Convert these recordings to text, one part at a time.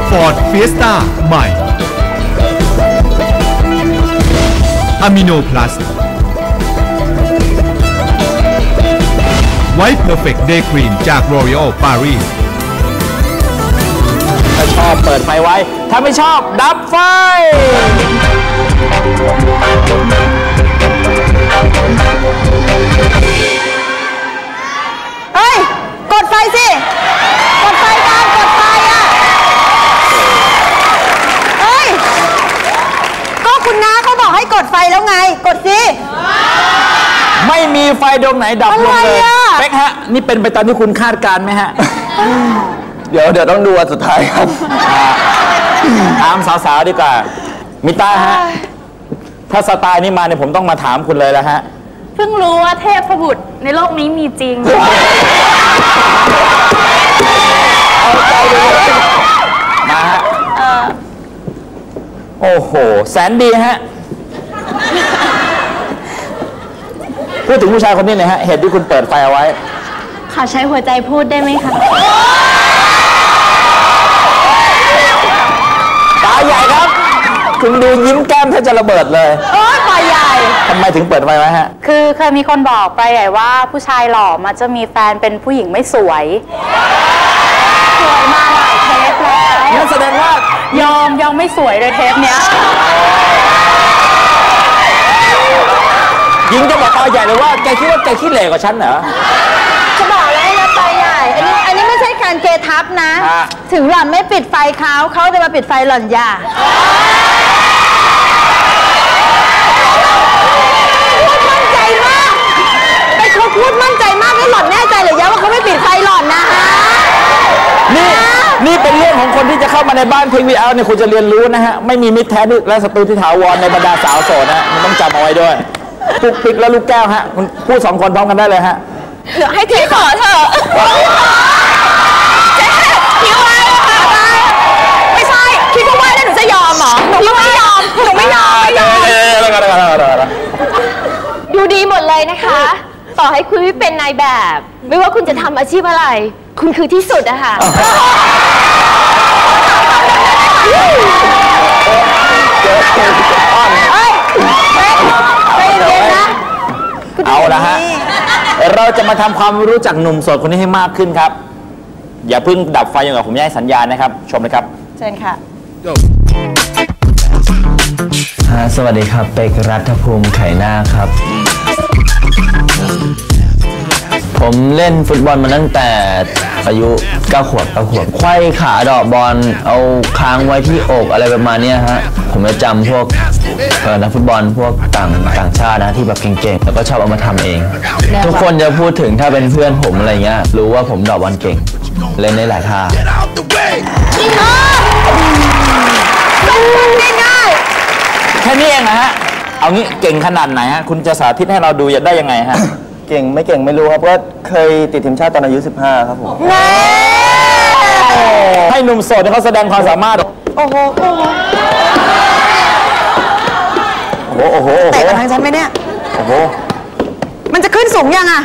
Ford Fiesta ใหม่ Amino Plus White Perfect Day Cream จาก L'Oréal Paris ถ้าชอบเปิดไฟไว้ถ้าไม่ชอบดับไฟเฮ้ยกดไฟสิกดไฟกันกดไฟอ่ะเฮ้ยก็คุณน้าเขาบอกให้กดไฟแล้วไงกดสิไม่มีไฟดวงไหนดับลงเลยเป๊กฮะนี่เป็นไปตามที่คุณคาดการไหมฮะเดี๋ยวต้องดูอันสุดท้ายครับถามสาวๆดีกว่ามิต้าฮะถ้าสไตล์นี้มาเนี่ยผมต้องมาถามคุณเลยแล้วฮะเพิ่งรู้ว่าเทพบุตรในโลกนี้มีจริงมาฮะโอ้โหแสนดีฮะพูดถึงผู้ชายคนนี้หน่อยฮะเหตุที่คุณเปิดไฟเอาไว้ขอใช้หัวใจพูดได้ไหมคะตาใหญ่ครับคุณดูยิ้มแก้มแทบจะระเบิดเลยโอ้ยตาใหญ่ทำไมถึงเปิดไฟไว้ฮะคือเคยมีคนบอกไปใหญ่ว่าผู้ชายหล่อมันจะมีแฟนเป็นผู้หญิงไม่สวยมาหลายเทปแล้วนั่นแสดงว่ายอมไม่สวยเลยเทปเนี้ยยิงจะบอกตาใหญ่เลยว่าแกคิดว่าแกขี้เหร่กว่าฉันเหรอจะบอกแล้วนะตาใหญ่อันนี้ไม่ใช่การเกทับนะถึงหล่อนไม่ปิดไฟเขาจะมาปิดไฟหล่อนอย่าพูดมั่นใจมากไอ้เขาพูดมั่นใจมากให้หล่อนแน่ใจเลยว่าเขาไม่ปิดไฟหล่อนนะฮะนี่เป็นเรื่องของคนที่จะเข้ามาในบ้านเทควีเอาเนี่ยคุณจะเรียนรู้นะฮะไม่มีมิตรแท้และศัตรูที่ถาวรในบรรดาสาวโสดนะมันต้องจำเอาไว้ด้วยปุ๊กปิ๊กและลูกแก้วฮะคุณพูด2 คนพร้อมกันได้เลยฮะเดี๋ยวให้เทขอเถอะเจ๊คิดว่าไม่ใช่คิดว่าแล้วหนูจะยอมเหรอหนูไม่ยอมดูดีหมดเลยนะคะต่อให้คุณไม่เป็นนายแบบไม่ว่าคุณจะทำอาชีพอะไรคุณคือที่สุดอะค่ะเอาละฮะเราจะมาทำความรู้จักหนุ่มโสดคนนี้ให้มากขึ้นครับอย่าเพิ่งดับไฟอย่างกับผมให้สัญญาณนะครับชมเลยครับเชิญค่ะสวัสดีครับเป็กรัฐภูมิไข่นาครับ ผมเล่นฟุตบอลมาตั้งแต่อายุ9 ขวบไขว้ขาดอกบอลเอาค้างไว้ที่อกอะไรประมาณนี้ฮะผมจะจำพวกนักฟุตบอลพวกต่างชาตินะที่แบบเก่งๆแล้วก็ชอบเอามาทำเองทุกคนจะพูดถึงถ้าเป็นเพื่อนผมอะไรเงี้ยรู้ว่าผมดอกบอลเก่งเล่นได้หลายท่าแค่นี้เองนะฮะเอางี้เก่งขนาดไหนฮะคุณจะสาธิตให้เราดูได้ยังไงฮะเก่งไม่เก่งไม่รู้ครับก็เคยติดทีมชาติตอนอายุ15ครับผมให้หนุ่มโสดเขาแสดงความสามารถโอ้โหแต่กับทางฉันไหมเนี่ยโอ้โหมันจะขึ้นสูงยังอ่ะ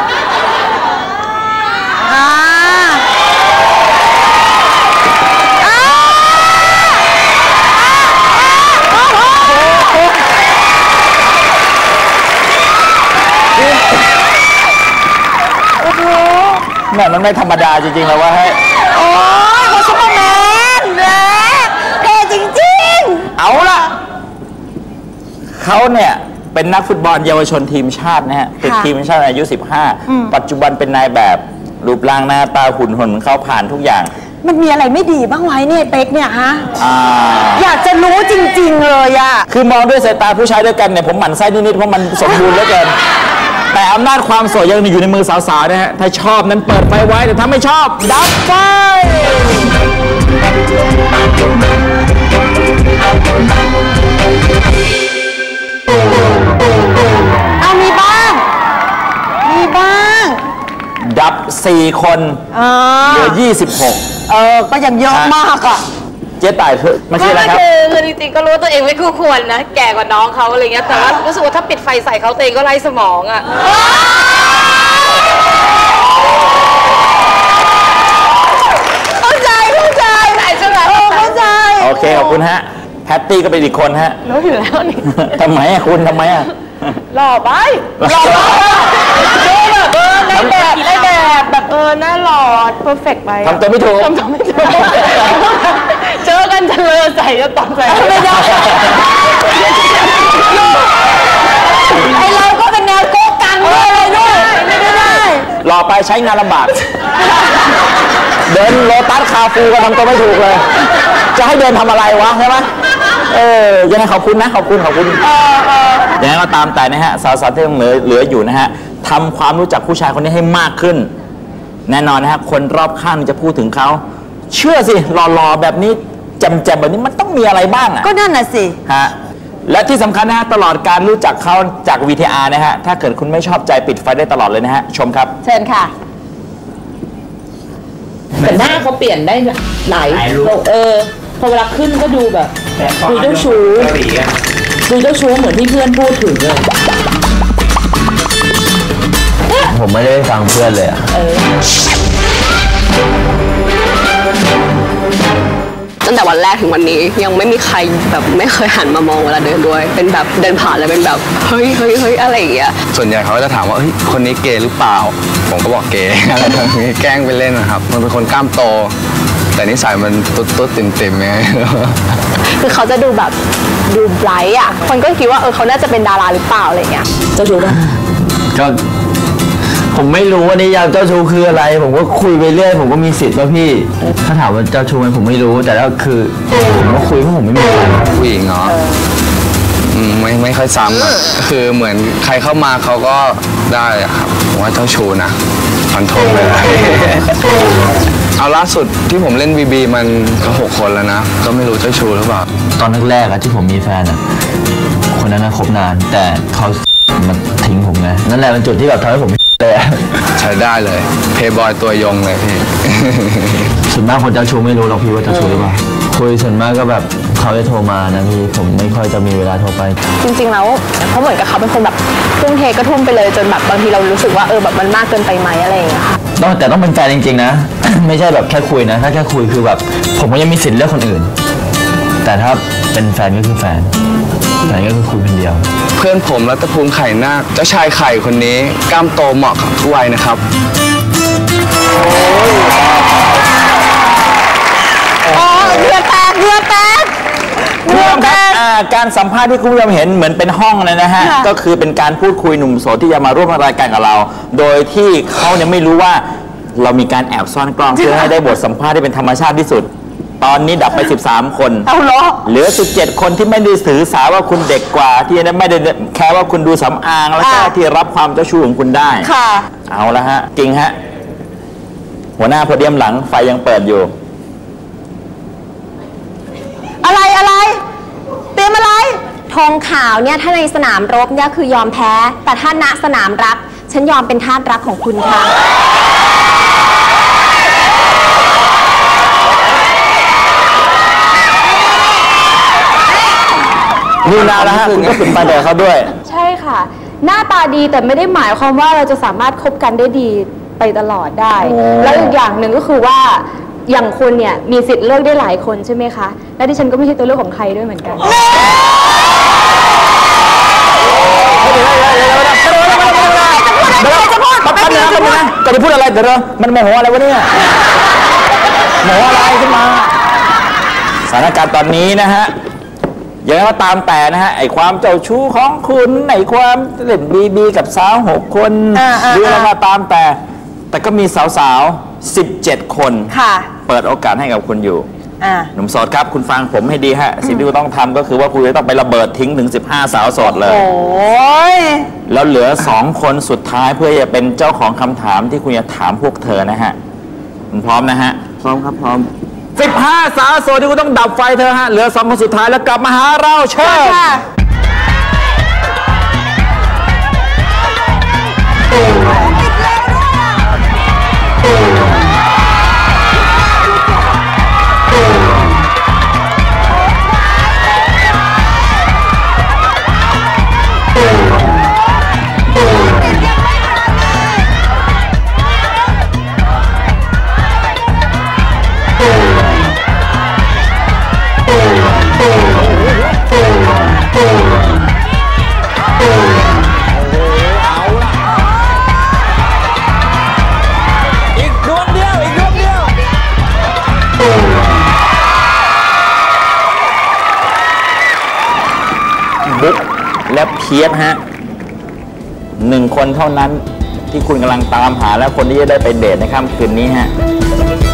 แม่มันไม่ธรรมดาจริงๆแล้วว่าให้โอ้ยเขาซุปเปอร์แมนเลยเท่จริงๆเอาล่ะเขาเนี่ยเป็นนักฟุตบอลเยาวชนทีมชาตินะฮะติดทีมชาติอายุ15ปัจจุบันเป็นนายแบบรูปร่างหน้าตาหุ่นของเขาผ่านทุกอย่างมันมีอะไรไม่ดีบ้างไว้เนี่ยเป๊กเนี่ยฮะอยากจะรู้จริงๆเลยอะคือมองด้วยสายตาผู้ชายด้วยกันเนี่ยผมหมั่นไส้นิดๆเพราะมันสมบูรณ์เหลือเกินแต่อำนาจความสวยยังอยู่ในมือสาวๆนะฮะถ้าชอบนั้นเปิดไฟไว้แต่ถ้าไม่ชอบดับไฟมีบ้างดับ4 คนเหลือ26 ก็ยังเยอะมากอ่ะเจ๊ต่ายไม่ใช่อะไรครับคือจริงๆก็รู้ว่าตัวเองไม่คู่ควรนะแก่กว่าน้องเขาอะไรเงี้ยแต่ว่ารู้สึกว่าถ้าปิดไฟใส่เขาตัวเองก็ไร้สมองอ่ะเข้าใจใช่ไหมเคขอบคุณฮะแพตตี้ก็เป็นอีกคนฮะรู้อยู่แล้วนี่ทำไมอะคุณทำไมอะหล่อไปหล่อในแบบแบบหน้าหล่อเพอร์เฟกต์ไปทำตัวไม่ถูกทำตัวไม่ถูกเจอกันจะเลอใส่จะตกใส่ไม่ได้ไอเราก็เป็นแนวโก๊กกังด้วยอะไรด้วยไม่ได้หล่อไปใช้งานลำบาก เดินโลตัสคาฟูก็ทำตัวไม่ถูกเลย จะให้เดินทำอะไรวะใช่ไหมยังไงขอบคุณนะขอบคุณยังไงก็ตามแต่นะฮะสาวๆที่ยังเหลืออยู่นะฮะทำความรู้จักผู้ชายคนนี้ให้มากขึ้น แน่นอนนะฮะคนรอบข้างจะพูดถึงเขาเชื่อสิหล่อๆแบบนี้แจ่มๆแบบนี้มันต้องมีอะไรบ้างอ่ะก็นั่นน่ะสิฮะและที่สำคัญนะฮะตลอดการรู้จักเขาจาก VTR นะฮะถ้าเกิดคุณไม่ชอบใจปิดไฟได้ตลอดเลยนะฮะชมครับเชิญค่ะแต่หน้าเขาเปลี่ยนได้หลายพอเวลาขึ้นก็ดูแบบดูเจ้าชู้เหมือนที่เพื่อนพูดถึงเลยผมไม่ได้ฟังเพื่อนเลยอะตั้งแต่วันแรกถึงวันนี้ยังไม่มีใครแบบไม่เคยหันมามองเวลาเดินด้วยเป็นแบบเดินผ่านแล้วเป็นแบบเฮ้ยอะไรอย่างเงี้ยส่วนใหญ่เขาก็จะถามว่าเฮ้ยคนนี้เกย์หรือเปล่าผมก็บอกเกย์ อะไรแบบนี้แกล้งไปเล่นนะครับมันเป็นคนกล้ามโตแต่นิสัยมันตุ๊ดๆติ่มๆไงคือเขาจะดูแบบดูไบรท์อ่ะคนก็คิดว่าเขาน่าจะเป็นดาราหรือเปล่าอะไรเงี้ยเจ้าชู้ป่ะก็ผมไม่รู้ว่านิยามเจ้าชู้คืออะไร ผมก็คุยไปเรื่อยผมก็มีสิทธิ์ว่าพี่ถ้าถามว่าเจ้าชู้ไหมผมไม่รู้แต่แล้วคือผมก็คุยเพราะผมไม่มีใครผู้หญิงเนาะไม่ค่อยซ้ำอะคือเหมือนใครเข้ามาเขาก็ได้อะครับผมว่าเจ้าชู้นะฟันธงเลย เอาล่าสุดที่ผมเล่นบีมันก็6 คนแล้วนะก็ไม่รู้เจ้าชู้หรือเปล่าตอนแรกๆอะที่ผมมีแฟนอะคนนั้นคบนานแต่เขามาทิ้งผมไงนั่นแหละเป็นจุดที่แบบทำให้ผมเลยใช้ได้เลยเพย์บอยตัวยงเลยพี่ส่วนมากคนเจ้าชู้ไม่รู้หรอกพี่ว่าเจ้าชู้หรือเปล่าคุยส่วนมากก็แบบเขาจะโทรมานะพี่ผมไม่ค่อยจะมีเวลาโทรไปจริงๆแล้วเขาเหมือนกับเขาเป็นคนแบบทุ่มเทก็ทุ่มไปเลยจนแบบบางทีเรารู้สึกว่าแบบมันมากเกินไปไหมอะไรอย่างเงี้ยค่ะแต่ต้องเป็นแฟนจริงๆนะ ไม่ใช่แบบแค่คุยนะถ้าแค่คุยคือแบบผมก็ยังมีสิทธิ์เลือกคนอื่น แต่ถ้าเป็นแฟนก็คือแฟนก็คือคุยคนเดียวเพื่อนผมรัตภูมิไข่นาคเจ้าชายไข่คนนี้กล้ามโตเหมาะกับทุกวัยนะครับเรือแตกการสัมภาษณ์ที่คุณผู้ชมเห็นเหมือนเป็นห้องเลยนะฮะก็คือเป็นการพูดคุยหนุ่มโสดที่จะมาร่วมรายการกับเรา โดยที่เขาเนี่ยไม่รู้ว่าเรามีการแอบซ่อนกล้องเพื่อให้ได้บทสัมภาษณ์ที่เป็นธรรมชาติที่สุด ตอนนี้ดับไป13 คนเหลือ17 คนที่ไม่ได้ถือสาว่าคุณเด็กกว่าที่ไม่ได้แค่ว่าคุณดูสำอางแล้วก็ที่รับความเจ้าชู้ของคุณได้ค่ะเอาละฮะจริงฮะหัวหน้าโพเดียมหลังไฟยังเปิดอยู่อะไรเตรียมอะไรธงขาวเนี่ยถ้าในสนามรบเนี่ยคือยอมแพ้ แต่ถ้าณสนามรักฉันยอมเป็นทาสรักของคุณค่ะดูนานแล้วฮะคุณก็ปิดไฟเดี๋ยวเขาด้วยใช่ค่ะ หน้าตาดีแต่ไม่ได้หมายความว่าเราจะสามารถคบกันได้ดีไปตลอดได้ แล้วอีกอย่างหนึ่งก็คือว่าอย่างคุณเนี่ยมีสิทธิ์เลือกได้หลายคนใช่ไหมคะและดิฉันก็ไม่ใช่ตัวเลือกของใครด้วยเหมือนกันจะพูดอะไรเดี๋ยวมันโมโหอะไรวะเนี่ยโมโหอะไรขึ้นมาสถานการณ์ตอนนี้นะฮะอย่างไรก็ตามแต่นะฮะไอ้ความเจ้าชู้ของคุณไอ้ความเล่นบีกับสาว6 คนหรืออะไรก็ตามแต่ก็มีสาวๆ17 คนเปิดโอกาสให้กับคุณอยู่หนุ่มโสดครับคุณฟังผมให้ดีฮะสิ่งที่คุณต้องทำก็คือว่าคุณจะต้องไประเบิดทิ้งถึง15 สาวโสดเลยแล้วเหลือ2 คนสุดท้ายเพื่อจะเป็นเจ้าของคำถามที่คุณจะถามพวกเธอนะฮะคุณพร้อมนะฮะพร้อมครับพร้อม15 สาวโสดที่คุณต้องดับไฟเธอฮะเหลือ2 คนสุดท้ายแล้วกลับมาหาเราเชิญอีกดวงเดียวบุ๊กและเพียรฮะ1 คนเท่านั้นที่คุณกำลังตามหาและคนที่จะได้ไปเดทในค่ำคืนนี้ฮะ